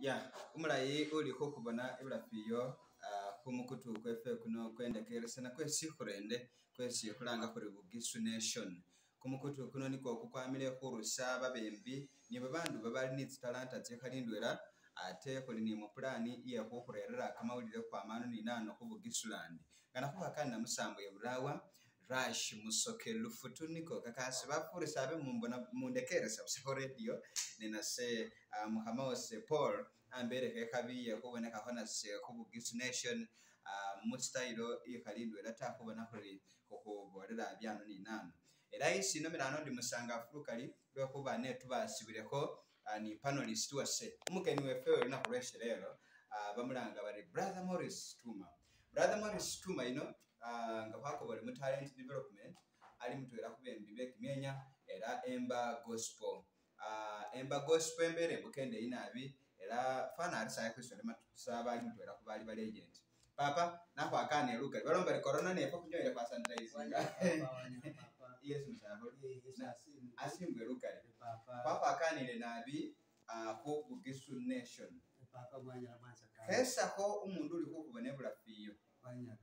Ya umulayi ulikho khubona ibulafiyo kumukutu kwefe kuno kwendekeresana kwesikhurende kwesi khulanga khuri Bugisu Nation. Kumukutu kuno nikwo kukwamile khurusa babembi ni babandu babali ni tsitalanta tsikhali ndwela ate khuli ni mupulani iye khukhurerera kamawulile khwamano ni nano khu Bugisu-land. Ngana khubakanina musambo ya Burawa Rush Musoke Lufutu niko kakasi bafurisa abe mundekeresa busa radio ninase mukhama wase Paul ambere khabiye khubonekha khona se khu Bugisu Nation mustyle ikhali ndwela ta khubona khuri khuborera byano ni nano era isino milano ndi musangafu lukali lwekhuba netu basibilekho ni panelist wase umukeni wefe na khuleshe lero bamulanga bari Brother Morris Tuma. Brother Morris Tuma ino nga khwakobole mu talent development ali mutwela khubembi bekimenya era Emba Gospel embere mbukende inabi era fana alisa yakwisole matusa bali mutwela kubali ba legend papa nakhwakane lukali balomba corona nefa kunyoile kwa sanitizer yes msabo asimbwe lukali khwakwakanile nabi khu Bugisu Nation papa mwanya amanza kesa ko umundu uli khukubona bulafiyo mwanya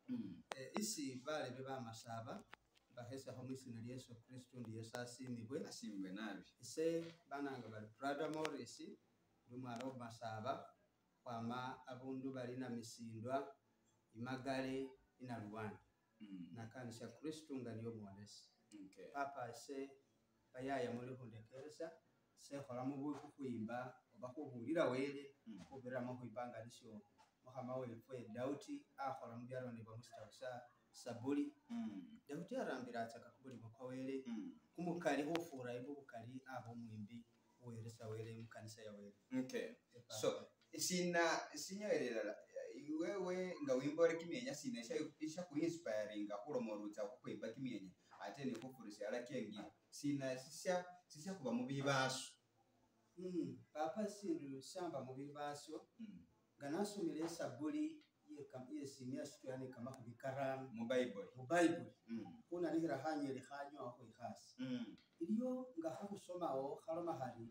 isi bale beba masaba bahesa ho mwisina Yesu Kristo ndiye asimibwe nabi ise bananga bali Brother Morris lumwalo masaba kwama abundu bali na misindwa imagale ina Rwanda na kanisa Kristo ngaliyo mwalesi papa ise bayaya muri hundekeresa se khola mu buku kuyimba bakubulira wele kubira mu kuyibanga lisyo muhama wefe Dauti akhola mu byalo ne bamusta sabuli Dauti arambira ataka kubuli mukawele kumukali hofura ibukali abo mwimbi weresa wele mu kanisa ya wele so sinyoerera wewe nga wimbore kimenya sine isha ku inspiring khulomorutsa kukwimba kimenya ate ni khufurisa ala kengi sina sisya kuba mu bibaso papa sindu shamba mu bibaso ganasumile sabuli ye simya shitwani kama kubikaramu mu Bible kuna lihira hanyele khanyo aho ikhasi iliyo nga khakusomao khaloma hali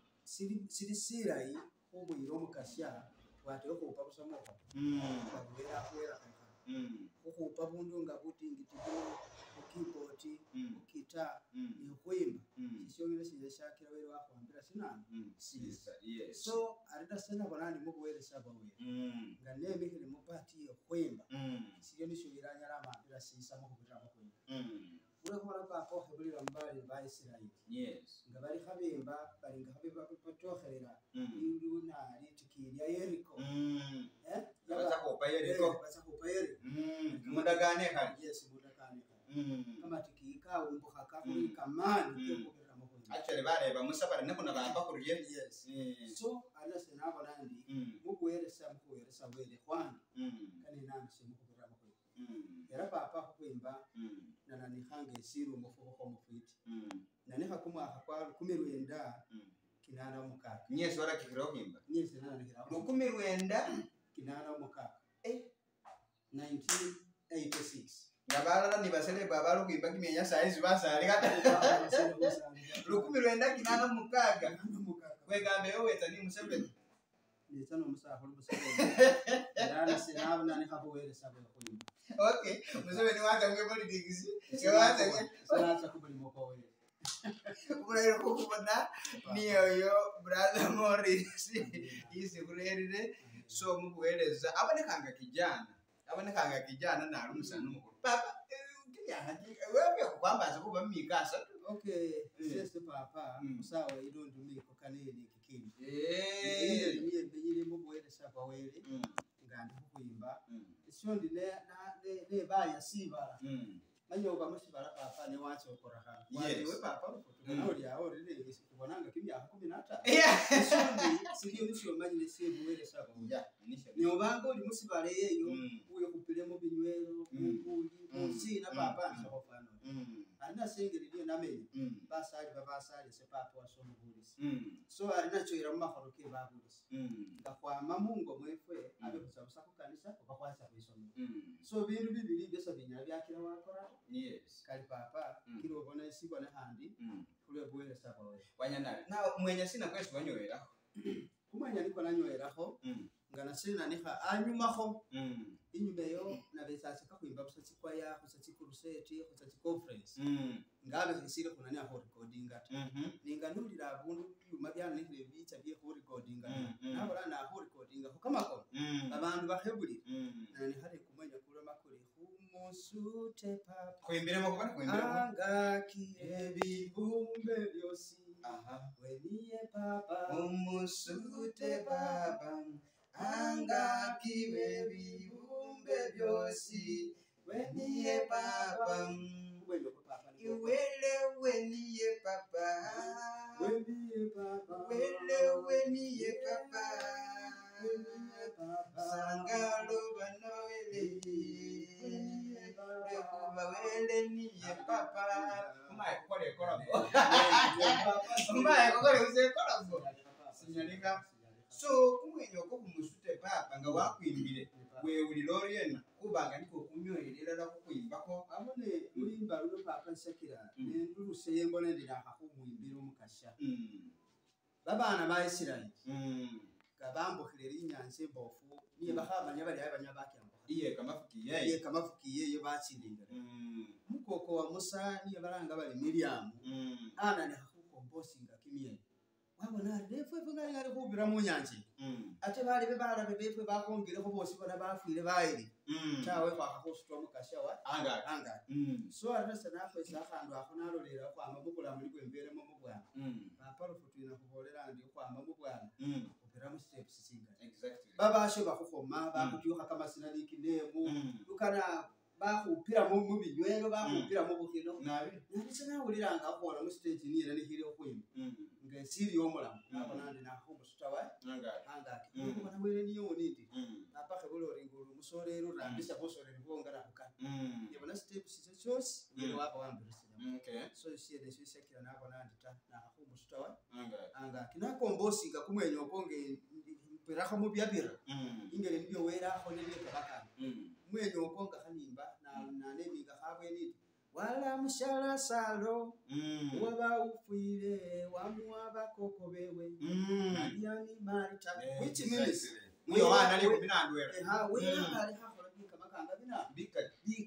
sirai ubuyiro mukasya wate ko pabusomo babwera kwera ukhupa bundu nga butingitibwo ukipoti ukita ni kwimba sisiyongere siyashakira wele wakwambira sinana yes so arida sana bonani mugwele sabawe nga nemikile mupati yo kwimba siyo nisho iranya ramambira sisa mu kubira mu kwimba ule khora papa khebulira mbali ba Israeli yes nga bali khabemba bali nga khabeba patokherera indu na litikiri ya Yeriko baza khupa Yeriko mudagane kali yes mudagane kama tikika umbuka kakuri kamani kukubira mu kwimba actually bareba musabara nekuna bamba kuriye yes so ala senabo nandi mugweresa wele kwana kani namse mukubira mu kwimba era papa kwimba nana nikhange siru mufuko mufiti nane hakuma hakwa kumirwenda kinana umukaka nyesi wala kikiro kwimba nyesi nana nikira kumirwenda kinana umukaka 1986 ngabalala ni basele babalo kwimba kimenya size basale kata lukumirwenda kinana umukaka wegambe yoweta ni musebe nitano musaho musebe nana sinabu nani habwele sabe kwimba okay musebe ni wacha ngwe politics wacha sanacha kubali moko wewe kubulero kubona niyo Brother Morris isi kurerire so mukueleza abonekanga kijana na alumusana mukuru papa kijana wewe kwambaza kuba mikasa okay sese papa sawa idondo miko kaneli kikini niye benyire mukueleza kwa wele ngandi kuyimba ishondi ne baya sibara manyo bamushibara papa ne wacho koraha yes we papa uri aho rire kubonanga kimya 13 ishondi siriyo nisho manyine sebuwele sabo ni obango uri musibare yeyo uyo kupile mu binywero mukuli musina papa nshobofano arina sengeri dio namenye basali se papa wasoma bulisi so arina choira mu makhoro ke babulisi ngakwama mungo mwefwe abe kusabusa ku kanisa bakwaza kwisoma so bindu bibiri byose binya byakira wakora yes kali papa kilo bona sibona handi kule bwele saba wewe wanyana na mwenye sina kwesi banyoera kumanya niko nanyweraho nga nasina niha anyumaho inyuma yo nabesasika kuimba busatsi kwa ya kusatsi kuruseti kusatsi conference ngabe hisire kunani aho recording ata ninga nulira abundu byuma byanire bicha bye ho recording nabora na ho recording ko kama ko abantu bahebuli nani hali kumanya kula makuri humusute papa kuimbiremo kubana kuimbiremo anga kibumbe byosi weniye papa humusute papa anga kiwe bibumbe byosi weniye papa iwele weniye papa weniye papa sangalo banowele lekuba wele niye papa umaye kukole kolabo umaye kukole uze kolabo sinyanika. So kumwenyo ko kumusute papa nga wakwimbire weuli loriena kubanga niko kumyoyerera la kukuimbako abone ulimba runo papa nshakira nduruse yembone ndira hakumwimbira umukasha babana ba Isiraeli kabambukire inyanze mbofu niye bahamanya bari abanyabaki iye kamafukiye yo batsindinga mukoko wa Musa niye baranga bari Miriam ana ne hakukombosinga kimye wabona defwe ngari ngari kubira mu nyanje ate bali bebala bebefwe bakombire ko bose bana bafire bayiri tawe kwa hakositwa mukasha wa anga so arasa nafe sakandu akonalo lera kwa amabukula muri kwembere mu mubwana papa rufutu na kubolera ndi kwa amabukwana opera mu steps singa exactly babashe bakukoma bakutyoka kama sinali kinemu ukana bakupira mu binywero bakupira mu bukino nabi sana uliranga akora mu stage ni era ni hiri okwimba ngesiri omulamu abonande naho musutawa anga kubona wele niyo nindi apaka bulori ngulu musorero rambisa bosorero bongara kukana yabona steps cyose yele wapa wambirisa so siye sekira nabonande ta naho musutawa anga kinakombosi ngakumwenyo konge peraho mu byabira ingere nibyo wera aho nebyo kabaka mwenyo okonga kanimba na nebiga habwe ni wala mushara salo waba ufire wamuaba koko bewe yani marita which means mwe wana liko binandwera wera ali hakola bika makanga bina bika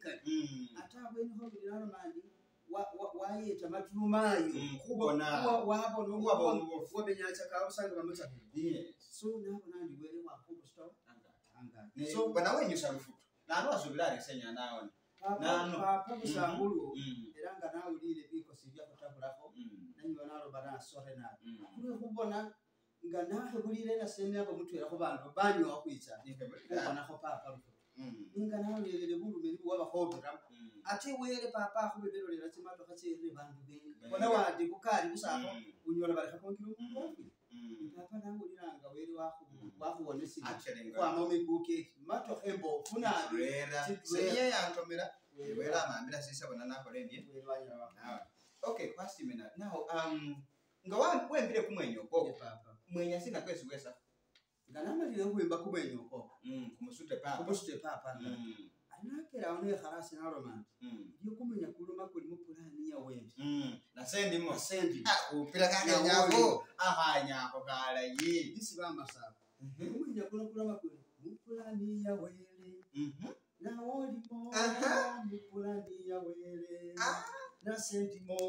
atawe ni ho bilano mandi wayeta matumayo kubona wabona wabenyacha ka usanga bamutsa so nabo nandi wele wa kubo stop anga so bana wenyu sharufu nano azubirare senya nawe papa busangulu eranga nawe lile biko sivya kutabulako nanyo nalo bana sore na kuri kubona nga nahe bulire na senya ko mutwera ko bantu banyu akwitsa kubona ko papa rufu nga nawe lile bulu meli waba hobira ati wele papa ko bebero lera timato kachire bantu be bona wadi kukali busako unyola bali hakongiro papa nangu liranga wele wakubonesi kwa momi kuke mato hembo funa rera senya yantomera wela mamira sisa bona nako lendie okay pasti mena now nga wembire kumwenyo ko papa mwenya sina kwesi wesa nganama lile kuimba kumwenyo ko kumusute papa anakera one harasi na roman yo kumenya kuluma kuli mu plani ya wewe na sendi mo sendi upira kanga nyako nyako kala yi disi bamba saba kumenya kuluma kuli mu plani ya wewe na woli mo mu plani ya wewe na sendi mo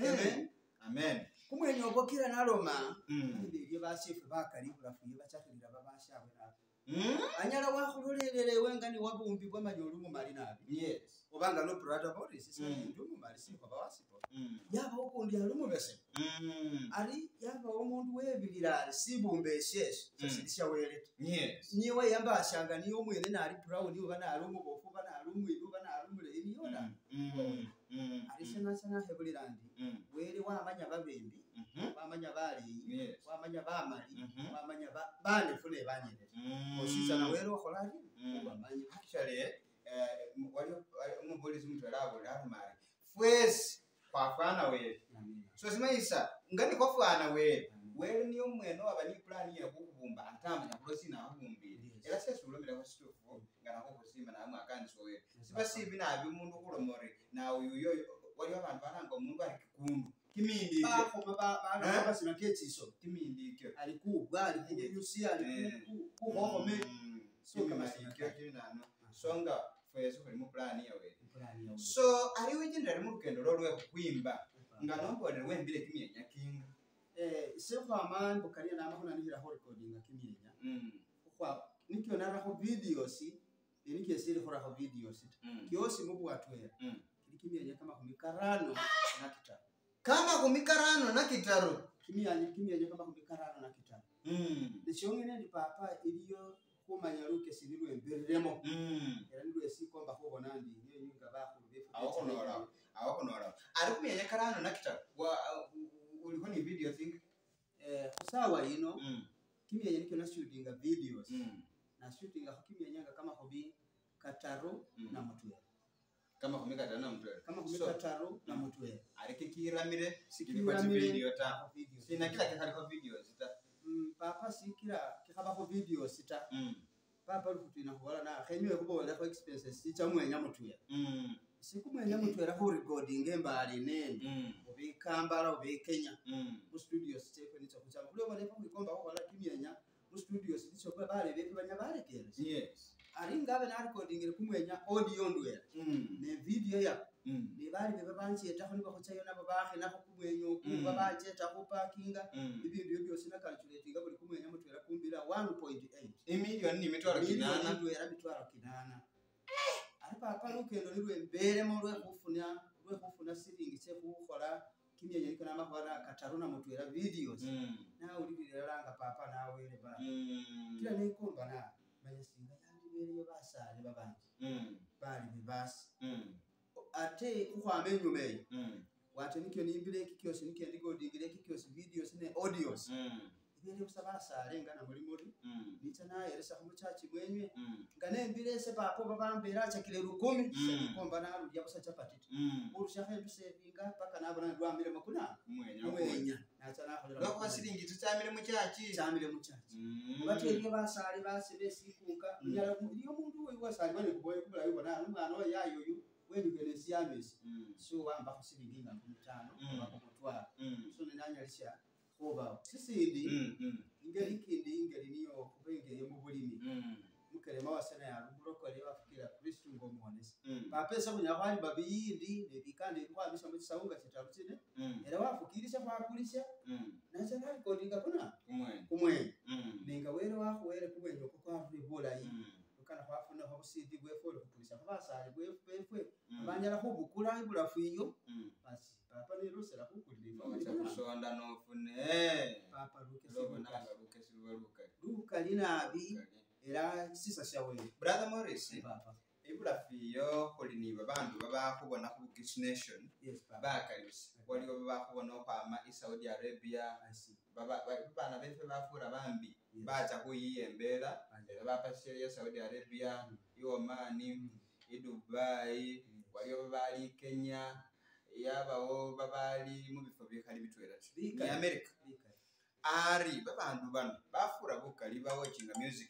amen kumenya obokira na roma ndibye bashifu bakalibula fuye bachakirira babashawe na anyala wakhulolelele wengani wabumbi bwa manyolu mu malina yes obanga no brother boris sisa ndumu mali sipo bawasipo yaba okundi alumu bese ali yaba omundu webilira sibumbe sheshe sisha wele yes niwe yamba ashanga niyo mwene nali proud niwe bana alumu bofu bana alumu ibu bana alumu le niyoda alisana sana hebulirandi wele wamanya babembi wamanya bali wamanya bamali wamanya bane fune banyere osisa na wele okholali wamanya actually walio umupolisi mtu alabo mari fwesi kwafana wele so simaisa ngani kwafana wele niyo mweno abani plan ya kukubumba atamba na prosi na abumbi era sese ulomera kwa stofu ngana ko kusima na amwe akanso wele siba sibi na abi umuntu kulomore na uyo walio abantu bananga umuntu ari kikundu kimindi bakoma basina kechiso kimindi kyo alikubwa alikunyusia alikuhome so kama kyo kinano songa fweso kuli mu plan yawe so ali wegendera mu rugendo lolwe kukwimba nga nombone wembile kimyenya kinga se kwa mambo kali na mahona nihira ho recording kimyenya kwa nikyo naraho videos nikyo siri hora ho videos kyosi mubu watwera kimyenya kama kumikarano na kitabu kama kumikarano na kitaro kimyenya kama kumikarano na kitabu nichongene ndi papa iliyo kumanya ruke siriwe emberemo era ndwe sikomba ho bonandi nyenye ngabaho befu awokonora ari kumyenya karano na kitabu uliko ni video thing kusawa ino kimyenya nikyo na shooting videos na shooting kimyenya kama hobi kataro na mutwe kama kumikataro na mutwe kama kumikataro na mutwe areke kiramire sikilikuwa video ta sina kila kitu kaliko videos ta papa sikira kikaba ko videos ta papa lukutina hola na khenyewe kubola ko expenses sicha mwenya mutwe sikumwenya mutwe ko recording embali nene obikambala obikenya mu studios cheko nicho kuchama kulo bale ko ikomba ko wala kimyenya mu studios nicho kwa bale bepe banya bale kera yes ari ngabe na recording kumwenya audio ndwera ne video ya ne bali bebe bancheta ko niko chayo nabo bahe nako kumwenyo kuba bancheta ko parkinga ibintu byose na calculating bali kumwenya mutwera kumbira 1.8 million ni mitwaro kinana ndwera mitwaro kinana ari papa lukendo nirwe mbere mu rwe kufuna siringi che kukola kimyenya niko na mahwara kataruna mutwera videos na ulibiranga papa nawe ile ba kila nikomba na manyasinga yandibere basale babanje bali bibasi ate kukwame nyume wate nikyo nimbire kikyose nikyo ndigodingire kikyose videos ne audios ibere usaba sale ngana muri nica naye eresa kumuchachi mwenye ngane mbire se papa babambera chakile 10 komba na rudia busa chapatiti urusha hendu sevinga paka nabona ndwamire makuna mwenya nacha nakolera loko siringi tutamire muchachi batenge basale basebe sikunka nyala ndiyo mundu we wasale bane kuboye kubula yibona umwana we yayoyu wenyu kene siamesi so wamba kusiringi nga 5 bako mutwa so ninanyalisha kuba sisindi ingeri niyo kubengeye mu bulimi mukerema wasana ya brokoli bafikira Kristo ngomonese papesa kunyabali babiyindi nebikande kwabisha mu kisaunga kitabutine era wafukirisha kwakulisha nacha nali kodinga kuna kumwe ninga were were kubenyo ko kwavule bola yi ukana kwafuna ho busidi bwefolo kukulisha kwasale bwefwe abanyala kubukula ibulafu iyo basi papa ni rusela kukulima wacha kusonda nofune papa ruke nanga ruke silwaruka ruka linabi era sisa shawe brother Morris papa ibulafiyo kuli ni babandu babakubona ku Bukish Nation bakalisa waliwo babakubona kwama Saudi Arabia bana befe bafura bambi bacha kuyiyembera bapasire ya Saudi Arabia Oman Dubai waliwo bali Kenya yabawo babali mu bifo bikali bitwera ni America ari babandu bano bafura bukali watching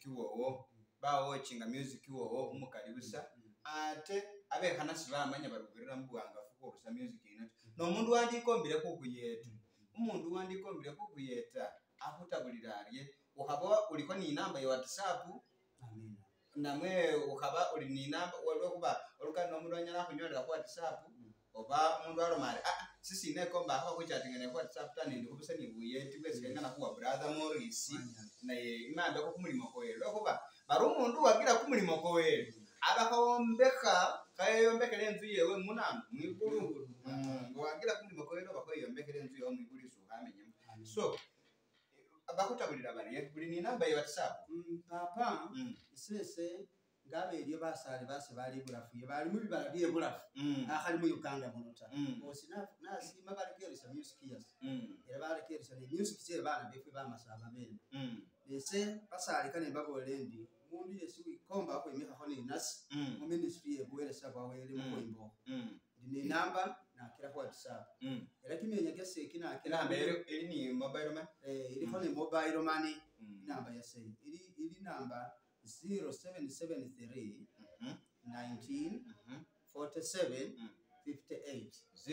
music wowo umukali busa ate abekana sibamanya barugurira mbuwanga fuko music ina no mundu wandikombire kukuyeta umundu wandikombire kukuyeta ahutabulirarie ukaba uliko ni namba ya WhatsApp namwe ukaba uli ni namba walwo kuba uluka no mundu anyala kunyolera ku WhatsApp oba mundu aromare sisi nekomba aho kuchatingene kwa WhatsApp tani ndikubusa ni buyeti bwesikana kuwa brother Morris na imanda ko kumulimo kwelo kuba baro mundu wagira kumulimo kwelo abakawombeka kayombekele nzu yewe munambo mwiguru ngo wagira kumulimo kwelo bakoyombekele nzu yewe mwiguru suhamenya so abakutabulira bari kuri ni namba ya WhatsApp papa sese ngabe iliyo basale base bali bulafuye bali mu bibala bye bulafu akhali mu Uganda munota osina nasima bali kerisa music years era bali kerisa ni music se bana befe bamasaba bene ese basale kane babolendi mundu yesu ikomba ko imika khoni nas mu ministry ebwelesa bawele mu koimbo ni namba na kila kwa WhatsApp era kimenya gese kina kila mbere ili ni mobile money ili khoni mobile money namba ya sei ili namba 0773 19 47 58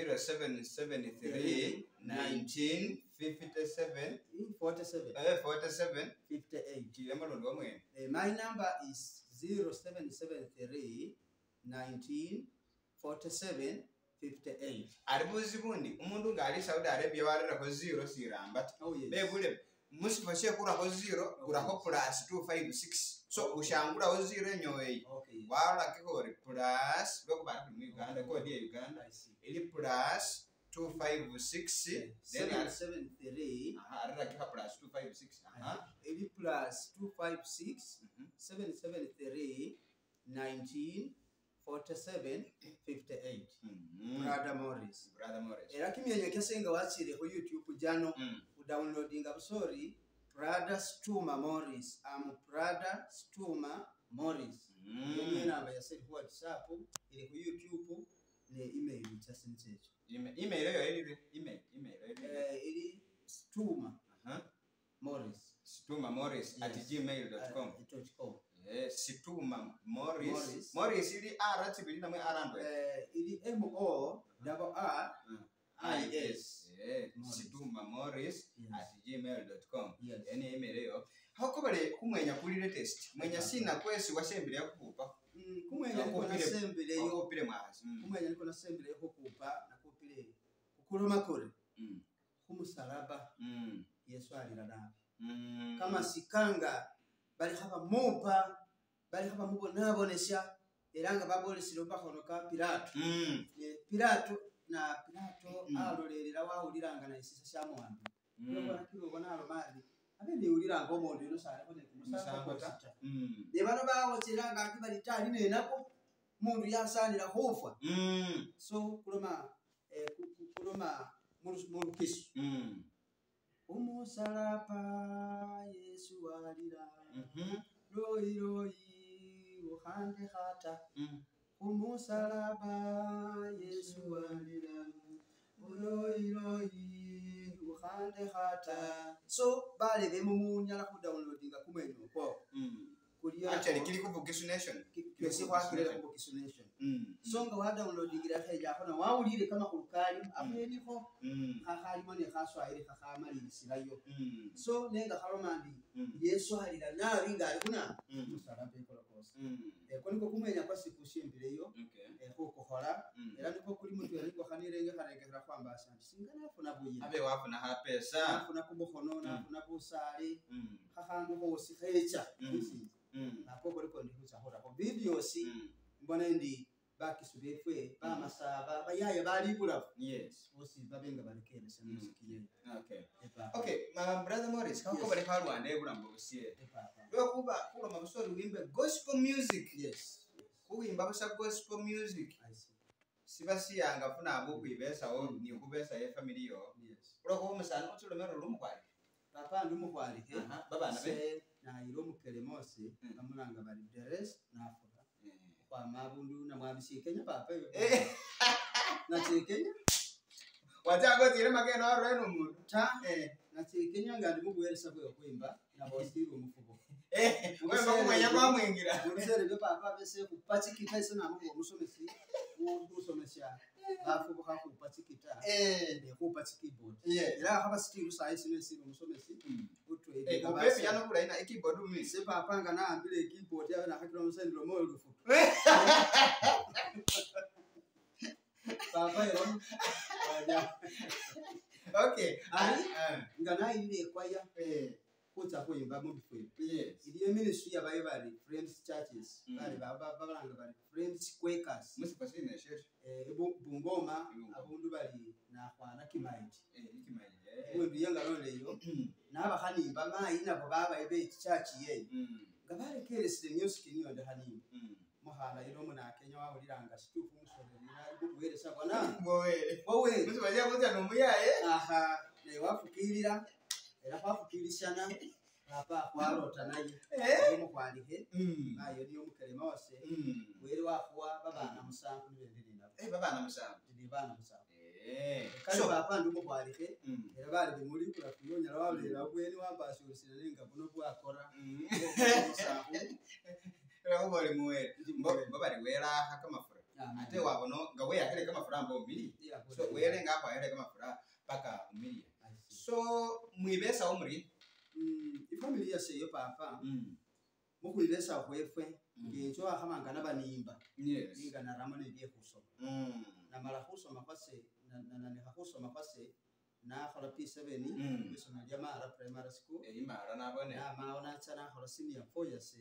0773 1957 47 47 58. Kilemalondo wamwene. My number is 0773 1947 58. Aribuzi bundi umundu ngali Saudi Arabia warera ko 0 siramba. Oh yes. Bebule musifashe kura ko 0 kura ko plus 256. So ushangura ko 0 nyoyi. Okay. Wala kikori plus loko bari mu Uganda ko dia Uganda. Ili plus 256 then 773 arira kika plus 256. Ili plus 256 773 1947 58. Brother Morris. Era kimyenye kesenga wachire ku YouTube jano downloading sorry Brother Stuma Morris. Brother Stuma Morris. Yenye namba ya self WhatsApp ile ku YouTube ne email chasensecho. Email yo email ili Stuma Morris. Stuma Morris @gmail.com. Situma Morris. Morris ili R tibili namwe arandwe. Ili MORRIS. Situma Morris @gmail.com. Yani email yo. Hakobale kumwenya kuli latest. Mwenya sina kwesi wasembele yakupa. Kumwenya niko na sembele yo kopile mwazi. Kumwenya niko na sembele yo kukupa na kopile. Kukuloma kore. Kumusalaba. Yesu alirada. Kama sikanga bali hapa mopa bali hapa mubonabonesha eranga babolesiro bakonoka Pilato. Pilato alolelera wawuliranga na isisa sha mwandu. Yobona kirobona alomali abende uliranga omuntu ino sale kone kumusanga. Ne bano bawocheranga akibali tali nenako mundu yasanira hofa. So kuloma mulukisu. Umusalapa Yesu alira. Loi uhande hata. Umusalaba Yesu alira. Loi uhande hata. So bale bemumunyala ku downloadinga kumwenyo ko. Actually kili ku Bugisu Nation. Kwesi kwa kile ku Bugisu Nation. So nga wa downloadingira heja kono wawulire kama kulukali afeni ko. Khali mone khaswahili khakamali sirayo. So nenga khalomandi Yesu alira nalinga alikuna musalabe ko kosa. Koniko kumwenya kwa siku shimbire yo. Ko kohola era niko kuli muntu yaliko khanirenge kharengera kwamba asante singana afuna buyi. Abe wafuna ha pesa. Afuna kubohono na afuna busali. Khakhandu ko sikhecha. Nakoko liko ndikuza hora ko videos mbona ndi bakisubefwe bamasaba bayaya balibula. Yes. Bosi babenga balikene semusikiye. Okay, my brother Morris, how come you one day bulambusie? Kuba mabusori wimbe gospel music. Yes. Kuimba basa gospel music. I see. Sibasi yanga funa abo kuibesa o ni kubesa ye family yo. Yes. Urako umusana utulomero lumukwali. Papa ndumukwali baba nabe na iro mukelemose amulanga bali deres na afura. Kwa mabundu na mwabisi Kenya papa yo. Na Kenya wajago tire mageno areno muntu na Kenya ngandi mubweresa bwe kwimba na bosiri umufubo. Wemba kumenya kwamwingira. Umusere byo papa bese kupatsikita ise na mubo musomesi. Usomesha bafubo ka kupatsikita. Kupatsikibodi. Era haba still sai sinesi musomesi. Utwe upepi yano kula ina keyboard umi. Se papa ngana ambile keyboard yawe na hakiro musendro moyo lufutu. Papa yo. Okay. Ngana ile kwaya kuza kuimba mu bifwe. Yes. Ile ministry yabaye bali Friends Churches. Bali balanga bali Friends Quakers. Musipasine shesh. Bungoma abundu bali na kwana kimaiti. Kimaiti. Wewe yanga nole yo. Naba hanimba mayi nabo baba ebe church ye. Ngabale keresile music niyo ndahani. Muhala iro muna Kenya wawuliranga situfu musonera bugweresa bwana. Wowe. Musibajya kuza numuyaye. Ne wafukirira. Era kwafukirishana papa kwarota naye. Mukwalihe. Ayo niyo mukelema wase. Were wakuwa babana musanku nibendirinda. Babana musanku. Bana musanku. Kale papa nduko kwalihe. Era bali bimuli kula kuyonyera wabera bweni wambashe usina nenga buno bwakora. Musanku. Era ubole muwe. Baba riwera hakamafura. ate wabono nga we yakele kama fura mbo mbili so wele nga kwa yele kama fura paka mbili so mwibesa umri ifamilia seyo papa mukwibesa kwefwe ngecho akamanga nabanimba ninga naramone bye kusoma namala kusoma kwase na kusoma kwase na khola P7 kusoma jamara primary school imara nabone na maona tsana khola senior 4 years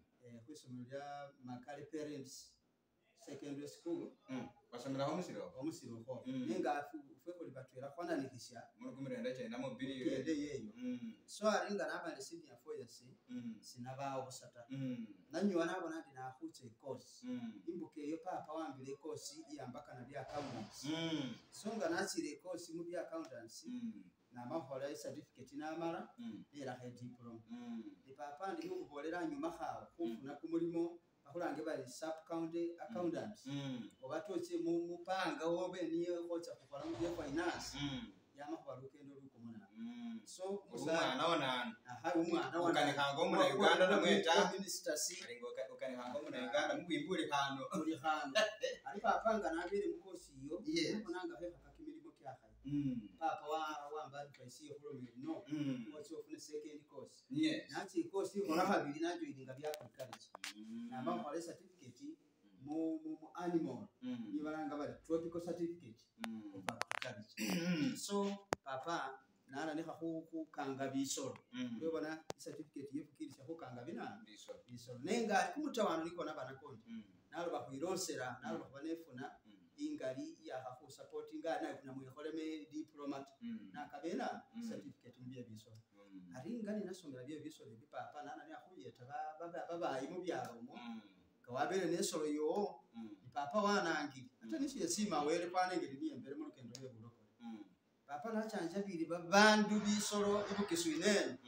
kusoma ya Makale Parents Secondary School basomera omusiro ko ninga fwe ko libatwera kwana nikisha muri kumirenda cyenda mu bili yeyo so aringa nabane senior 4 years sinaba obusata nanywa nabona ndi nakhutse course imbuke yo papa wambile course iyambaka na bya accountancy so nga nasire course mu bya accountancy na mahola certificate namara era he diploma papa ndi kubolera nyuma khawo kufuna kumulimo akulange bali sub county accountants obatoche mu panga obe niyo kocha kukola mu finance yama kwa lukendo lukomona so umwana wana umwana wana ukani hango mu Uganda na mweta minister si ukani hango mu Uganda mu bimbure hano uri hano ari papa nga nabere mukosi yo kunanga he hakimilimo kyaka papa wa mbali kwaisi yo kulo no what's your second course nachi course ora habiri najo idinga bya college na mama wale certificate mu animal nibalanga bali tropical certificate of college so papa nana ne ku kanga bisoro yobona certificate yefukirisha ku kanga bina bisoro nenga kumutawano liko nabana konti nalo bakwironsera nalo babanefuna ingali ya hafu supporting na kuna mwekoleme diplomat na kabena certificate mbiye bisoro aringa ni nasomera bye bisoro bipapa nana ne akuyeta baba imu byaromo kawabere nesoro yo papa wanangi hata nishi yesima wele panenge ni mbere mu kendo ye buloko papa na chanja biri babandu bisoro ibukiswinene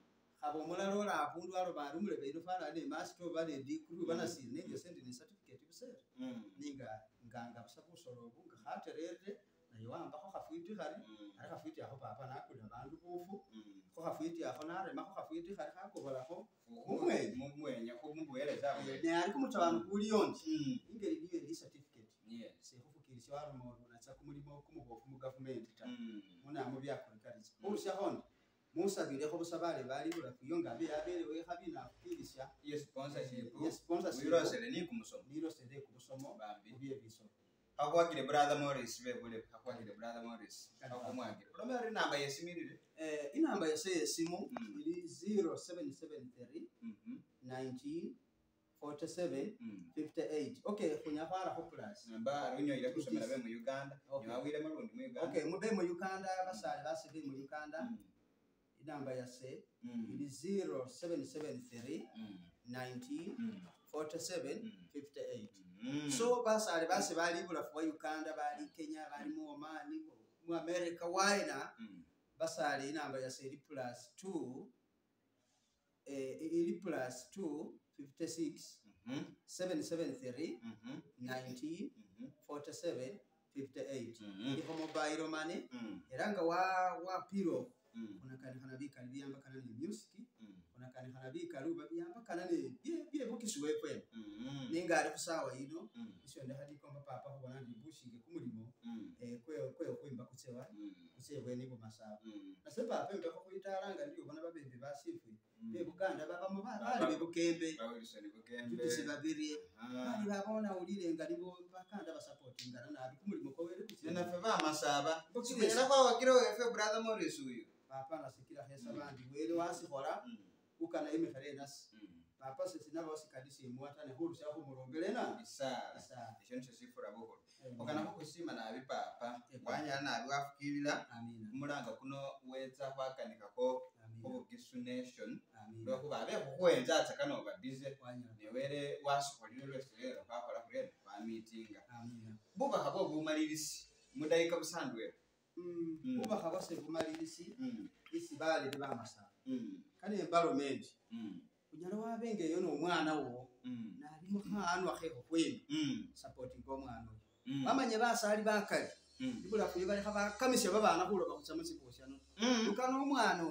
abo mulalo la apundu alo barumule bero fana ne master bale dikuru bana sine yo send ni certificate bisere ninga nganga busabusoro bunga haterere na yamba ko khafiti khali ari khafiti aho papa nakula bandu bufu ko khafiti aho nare mako khafiti khali khakobola ko mumwenya ko mumbueleza ne ari kumutabana kuli yonti ingeri biye ndi certificate se kufukirisha waro mo na cha kumulimo kumubofu mu government ta muna mu bya college usha hondi musabire ko busabale bali bula kuyonga be abere we habina kukirisha sponsorship wirosele ni kumusomo wirosele kumusomo bambi biye biso akwakire brother Morris bebule akwakire brother Morris akumwakire uromera namba yesimirire inamba yesimu ili 0773 19 47 58 okay kunyafara ko plus namba runyo ile kusomera be mu Uganda nyawire marundi mu Uganda okay mube mu Uganda basale basibe mu Uganda inamba yase ili 0773 19 47 58 so basale base bali bulafu wa Uganda bali Kenya bali mu Oman mu America waina basale inamba yase ili plus 2 ili plus 2 56 773 19 47 58 ndiko mobile money eranga wa piro kuna kana bika biyamba kana ni music kuna kana bika ruba biyamba kana ni bye bukiswe kwe ninga ari kusawa ino isho nda hadi kwamba papa kubona ndi bushinge kumulimo kwe kwimba kutsewa kutsewe nibo masawa na sepa papa ndo kuitaranga ndiyo bana babembe basifwe be Buganda baba mu bali be Bukembe tusibabirie bali babona ulile ngalibo bakanda basupportinga na abi kumulimo ko wele kutse na feva masaba kuchira kwa wakiro efe brother Morris uyu papa nasikira hesa bandi wele wasihora ukana imefare nas papa sisi nabo sikadisi muata ne huru shaho murongelena isa isho sifura buhoro okana ko kusima na abi papa wanya na abi afukirira mulanga kuno weza kwakanika ko obugisu nation ndo kuba be kukwenza atakano babize newere wasukolire lwesero pakora kurene ba meetinga buba habo bumalirisi mudayika busandwe buba habo se bumalirisi isi bali de masa kane environment kunyala wabenge yo no mwana wo nali muhano akheko kwemba supporting ko mwana bamanye basali bakali ibula kuyibali khaba kamisha babana kulo bakutsama siposhano ukano umwana uyo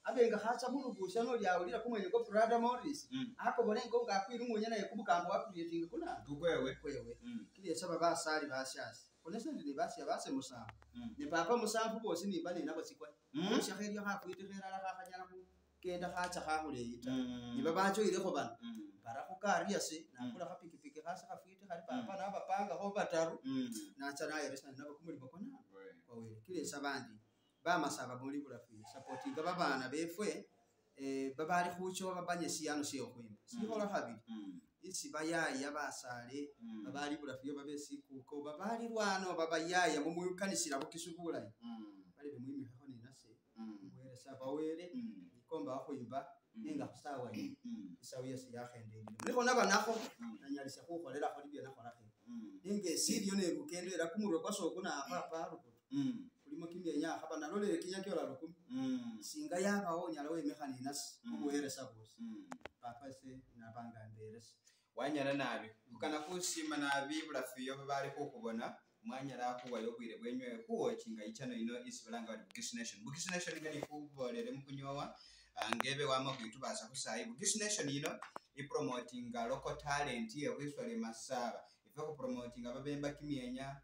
abenga khacha mulubusha no lyawulira kumwenye ko brother Morris akobone ngo ngakwira umwenye naye kumukamba wa creating kuna kwewe kile saba basali bashasi onese ndi basi base musamba ni papa musambu bosi ni bali nabo sikwa mushaheri hakwitira la khanyana ku kenda khacha khahuleyita ni babacho ile ko bana barakukariya se nakula khapikipiki khasa khafite khali papa na bapanga ho bataru nacha naye resa nabo kumuli bakona kwawe kile sabandi bamasaba muri burafi supportinga babana befwe babali khucho babanye siyano siyo kwimba sikhola khabiri isi bayaya basale babali burafi babesi kuko babali rwano babayaya mu mukanisira bukisubula bali bimwimi kho ni nase mwere saba were ikomba akhwimba ninga kusawa isawa yesi yakhendele niko nabanako nanyalisa khukholela kholi bya nakhola khe ninge siriyo ne rukendo era kumurwe kwaso kuna papa rukuto kulimo kimyenya khaba nalolele kinyakyola rukumi singa yabawo nyala we mekhani nasi kuwere sabose papa se nabanga nderese wanyala nabi ukana kusima nabi bulafiyo bali khukubona mwanyala khuwayo bwire bwenywe khuwochinga ichano ino isibalanga bali Bugis Nation ngani khubolele mukunyowa ngebe wama kwitubasa kusayi Bugis Nation ino ipromotinga local talent ye kwiswale Masaba ife ku promotinga babemba kimyenya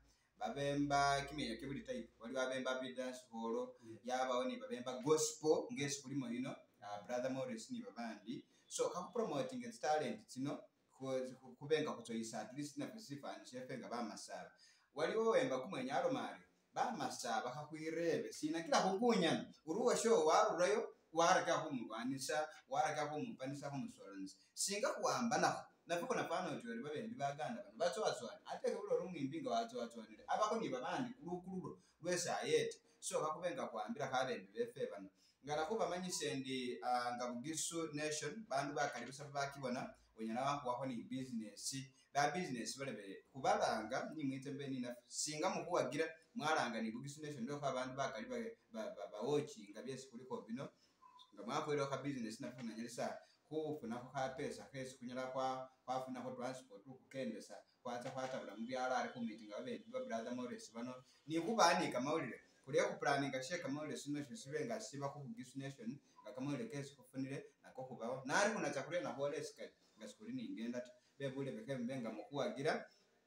kebuli type wali babemba dance hall yabawo ni babemba gospel ngesi kulimo ino brother Morris ni babandi so ka promoting talent tsino kubenga kutoyisa at least na fesifani chefenga ba Masaba wali wemba kumwenya alomari ba Masaba kakwirebe sina kila kukunya uruwa show warurayo waraka humwanisa waraka humpanisa humusoranzi singa kuamba nafiko napana utwere babendi baganda bano batswatswana ateke bulo rumwimbinga watswatswanire abako ni babandi kulukululo lwesa yete so kakubenga kwambira kabendi befe bano ngala kuba manyisendi nga Bugis Nation bandu bakalibisa bakibona onyana wako wako ni business balebe kubalanga ni mwitembe ni na singa mukuwagira mwalanga ni Bugis Nation ndo abantu bakaliba watching byesi kuliko bino nga mwakwero ka business na funa nyalisa kufuna kwa pesa kesi kunyala kwafuna ko transport ukendesa kwacha kwatabula mubyala ari ku meeting abendi ba brother Morris bano ni kubanika maulire kuliya ku planning asheka Morris no shisibenga siba ku Bugis Nation ngakamule kesi kufunire nako kubaho nari kuna chakulia na holeska ngasikuri ni ngenda bebule bekembenga mukuwagira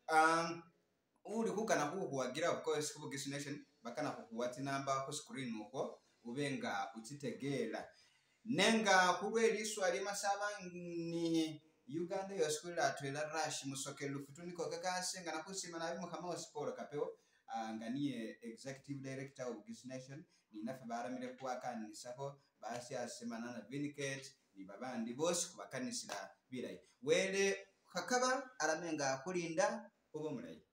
uli kukana kuwagira of course ku Bugis Nation bakana kuwati number ku screen uko ubenga uchitegela nenga kulweliswa Masaba ni Uganda yoskula atwela rush musokelu futuniko kakasenga nakusima nabi mukama wa sport kapeo nganie executive director of Bugis Nation ni nafe baramire kwakanisako basi asemana na Vindicate ni babandi bose kubakanisira birai wele kakaba aramenga kulinda ubo murayi